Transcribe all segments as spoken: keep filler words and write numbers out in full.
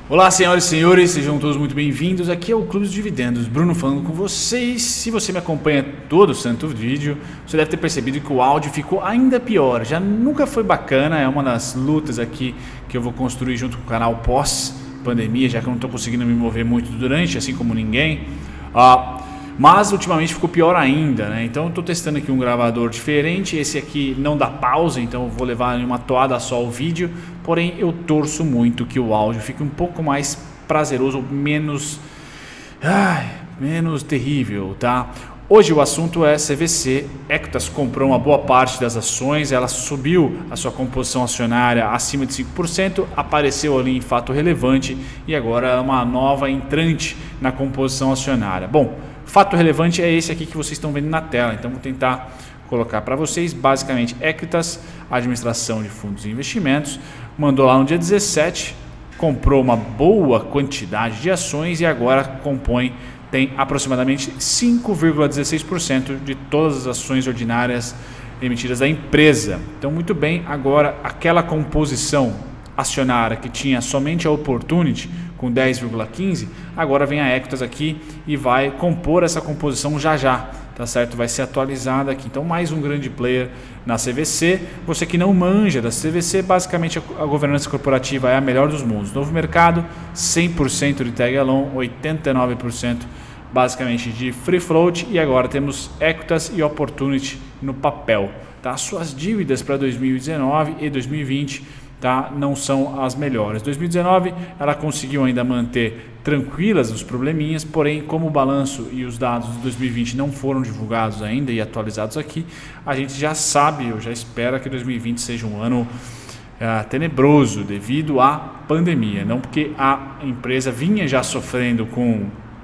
Olá, senhoras e senhores, sejam todos muito bem-vindos. Aqui é o Clube dos Dividendos, Bruno falando com vocês. Se você me acompanha todo o santo vídeo, você deve ter percebido que o áudio ficou ainda pior. Já nunca foi bacana, é uma das lutas aqui que eu vou construir junto com o canal pós-pandemia, já que eu não estou conseguindo me mover muito durante, assim como ninguém. Ah, mas ultimamente ficou pior ainda, né? Então eu estou testando aqui um gravador diferente. Esse aqui não dá pausa, então eu vou levar em uma toada só o vídeo. Porém eu torço muito que o áudio fique um pouco mais prazeroso, menos, ai, menos terrível, tá? Hoje o assunto é C V C. Equitas comprou uma boa parte das ações, ela subiu a sua composição acionária acima de cinco por cento, apareceu ali em fato relevante e agora é uma nova entrante na composição acionária. Bom, fato relevante é esse aqui que vocês estão vendo na tela, então vou tentar colocar para vocês. Basicamente, Equitas, administração de fundos e investimentos, mandou lá no dia dezessete, comprou uma boa quantidade de ações e agora compõe, tem aproximadamente cinco vírgula dezesseis por cento de todas as ações ordinárias emitidas da empresa. Então, muito bem, agora aquela composição acionária que tinha somente a Opportunity com dez vírgula quinze, agora vem a Equitas aqui e vai compor essa composição já já, tá certo? Vai ser atualizada aqui. Então, mais um grande player na C V C. Você que não manja da C V C, basicamente a governança corporativa é a melhor dos mundos. Novo mercado, cem por cento de tag along, oitenta e nove por cento basicamente de free float, e agora temos Equitas e Opportunity no papel, tá? Suas dívidas para dois mil e dezenove e dois mil e vinte, tá, não são as melhores. dois mil e dezenove ela conseguiu ainda manter tranquilas os probleminhas, porém como o balanço e os dados de dois mil e vinte não foram divulgados ainda e atualizados aqui, a gente já sabe, eu já espero que dois mil e vinte seja um ano uh, tenebroso devido à pandemia, não porque a empresa vinha já sofrendo com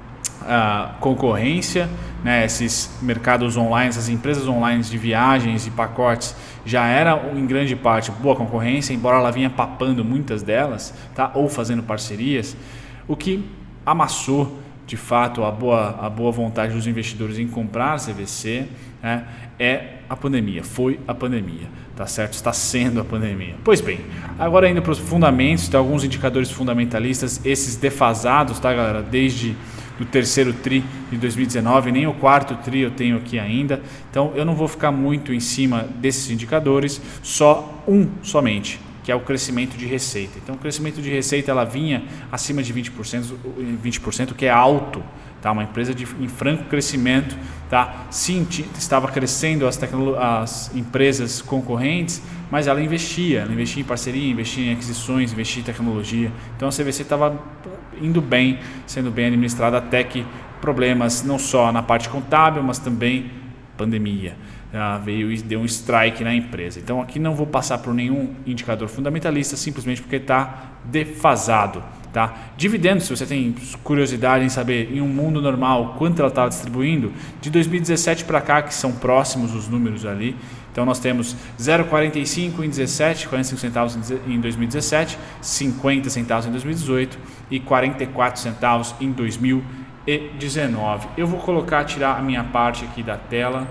a concorrência, né, esses mercados online, essas empresas online de viagens e pacotes já era em grande parte boa concorrência, embora ela vinha papando muitas delas, tá, ou fazendo parcerias. O que amassou de fato a boa, a boa vontade dos investidores em comprar C V C, né, é a pandemia, foi a pandemia, tá certo? Está sendo a pandemia. Pois bem, agora indo para os fundamentos, tem alguns indicadores fundamentalistas, esses defasados, tá, galera? Desde do terceiro tri de dois mil e dezenove, nem o quarto tri eu tenho aqui ainda, então eu não vou ficar muito em cima desses indicadores, só um somente, que é o crescimento de receita. Então o crescimento de receita ela vinha acima de vinte por cento, vinte por cento, que é alto, tá? Uma empresa de, em franco crescimento, tá? Sim, estava crescendo as, as empresas concorrentes, mas ela investia, ela investia em parceria, investia em aquisições, investia em tecnologia. Então a C V C estava indo bem, sendo bem administrada, até que problemas não só na parte contábil, mas também pandemia. Ah, veio e deu um strike na empresa. Então aqui não vou passar por nenhum indicador fundamentalista, simplesmente porque está defasado. Tá? Dividendos, se você tem curiosidade em saber em um mundo normal quanto ela estava distribuindo, de dois mil e dezessete para cá, que são próximos os números ali. Então nós temos zero vírgula quarenta e cinco em dezessete, quarenta e cinco centavos em dois mil e dezessete, cinquenta centavos em dois mil e dezoito e quarenta e quatro centavos em dois mil e dezenove. Eu vou colocar, tirar a minha parte aqui da tela,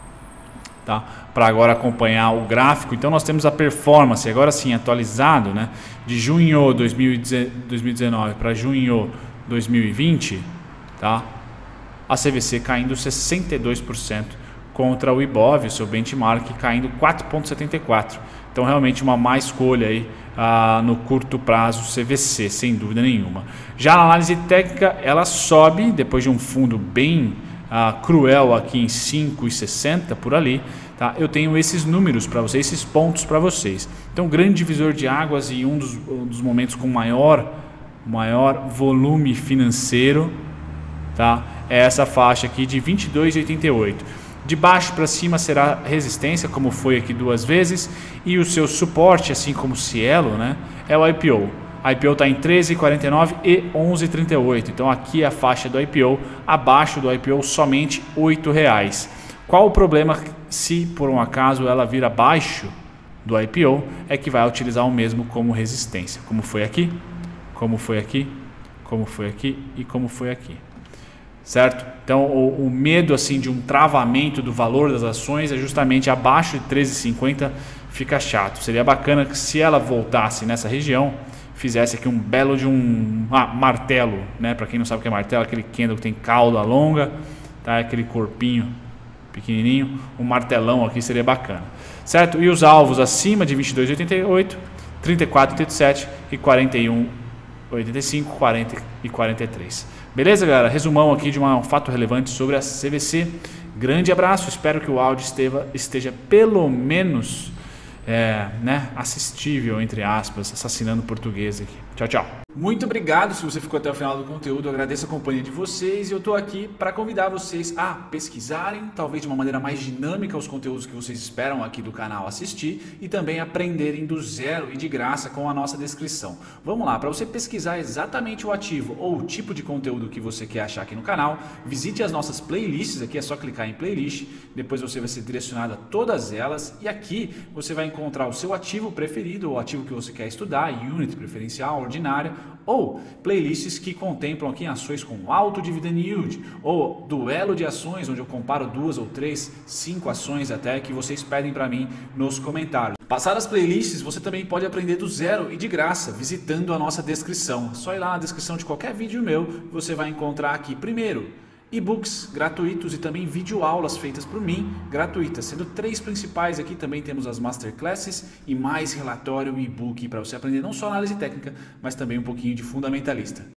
tá? Para agora acompanhar o gráfico. Então nós temos a performance, agora sim atualizado, né? De junho de dois mil e dezenove para junho de dois mil e vinte, tá? A C V C caindo sessenta e dois por cento contra o Ibov, o seu benchmark, caindo quatro vírgula setenta e quatro por cento. Então realmente uma má escolha aí ah, no curto prazo C V C, sem dúvida nenhuma. Já na análise técnica ela sobe depois de um fundo bem ah, cruel aqui em cinco vírgula sessenta por ali. Tá? Eu tenho esses números para vocês, esses pontos para vocês. Então, grande divisor de águas e um dos, um dos momentos com maior, maior volume financeiro, tá? É essa faixa aqui de vinte e dois vírgula oitenta e oito. De baixo para cima será resistência, como foi aqui duas vezes, e o seu suporte, assim como o Cielo, né, é o I P O. A I P O está em treze vírgula quarenta e nove e onze vírgula trinta e oito. Então, aqui é a faixa do I P O, abaixo do I P O somente oito reais. Qual o problema se por um acaso ela vir abaixo do I P O? É que vai utilizar o mesmo como resistência, como foi aqui, como foi aqui, como foi aqui e como foi aqui, certo? Então o, o medo assim de um travamento do valor das ações é justamente abaixo de treze vírgula cinquenta, fica chato. Seria bacana que se ela voltasse nessa região, fizesse aqui um belo de um ah, martelo, né? Para quem não sabe o que é martelo, aquele candle que tem cauda longa, tá? Aquele corpinho pequenininho, um martelão aqui seria bacana, certo? E os alvos acima de vinte e dois vírgula oitenta e oito, trinta e quatro vírgula oitenta e sete e quarenta e um vírgula oitenta e cinco, quarenta e quarenta e três. Beleza, galera? Resumão aqui de um fato relevante sobre a C V C. Grande abraço, espero que o áudio esteja, esteja pelo menos é, né, assistível, entre aspas, assassinando português aqui. Tchau, tchau. Muito obrigado se você ficou até o final do conteúdo, eu agradeço a companhia de vocês e eu estou aqui para convidar vocês a pesquisarem, talvez de uma maneira mais dinâmica, os conteúdos que vocês esperam aqui do canal assistir e também aprenderem do zero e de graça com a nossa descrição. Vamos lá, para você pesquisar exatamente o ativo ou o tipo de conteúdo que você quer achar aqui no canal, visite as nossas playlists, aqui é só clicar em playlist, depois você vai ser direcionado a todas elas e aqui você vai encontrar o seu ativo preferido, o ativo que você quer estudar, unit preferencial, ordinária, ou playlists que contemplam aqui ações com alto dividend yield, ou duelo de ações, onde eu comparo duas ou três, cinco ações até que vocês pedem para mim nos comentários. Passadas as playlists, você também pode aprender do zero e de graça, visitando a nossa descrição. É só ir lá na descrição de qualquer vídeo meu, você vai encontrar aqui primeiro e-books gratuitos e também videoaulas feitas por mim, gratuitas, sendo três principais aqui, também temos as masterclasses e mais relatório e e-book para você aprender não só análise técnica, mas também um pouquinho de fundamentalista.